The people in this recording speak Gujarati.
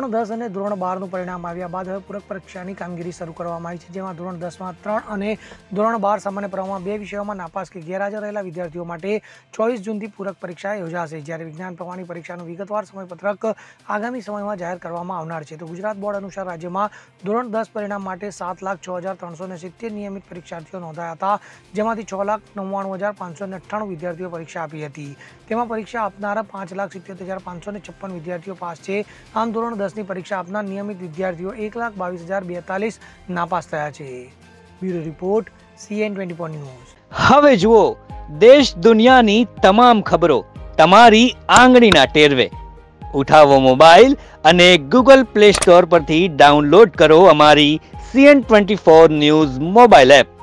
ધોરણ 10 અને ધોરણ 12 નું પરિણામ આવ્યા બાદ હવે પૂરક પરીક્ષાની કામગીરી શરૂ કરવામાં આવી છે, જેમાં ધોરણ 10 માં 3 અને ધોરણ 12 સામાન્ય પ્રવાહમાં 2 વિષયોમાં નાપાસ કે ગેરહાજર રહેલા વિદ્યાર્થીઓ માટે 24 જૂનથી પૂરક પરીક્ષા યોજાશે, જ્યારે વિજ્ઞાન પ્રવાહની પરીક્ષાનું વિગતવાર સમયપત્રક આગામી સમયમાં જાહેર કરવામાં આવનાર છે। તો ગુજરાત બોર્ડ અનુસાર રાજ્યમાં ધોરણ 10 પરિણામ માટે 7,06,370 નિયમિત પરીક્ષાર્થીઓ નોંધાયા હતા, જેમાંથી 6,99,598 વિદ્યાર્થીઓ પરીક્ષા આપી હતી। તેમાં પરીક્ષા આપનારા 5,77,556 વિદ્યાર્થીઓ પાસ છે। આમ ધોરણ 10 ની પરીક્ષા આપનાર નિયમિત વિદ્યાર્થીઓ 1,22,042 નાપાસ થયા છે। Bureau report CN24 news. હવે જુઓ દેશ દુનિયાની તમામ ખબરો તમારી આંગળીના ટેરવે। ઉઠાવો મોબાઈલ અને ગૂગલ પ્લે સ્ટોર પરથી ડાઉનલોડ કરો અમારી CN24 ન્યૂઝ મોબાઈલ એપ।